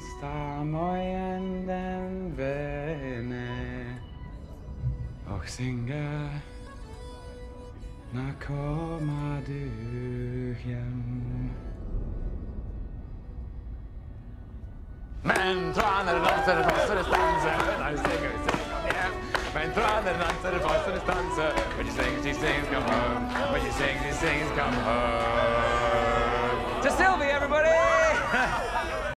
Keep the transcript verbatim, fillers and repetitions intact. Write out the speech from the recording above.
stannar igen den vänner och synger när kommer du hem. Men tranar dansar fast och stanser när du sjunger och sjunger igen. Men tranar dansar fast och stanser when you sing she sings come home when you sing she sings come home.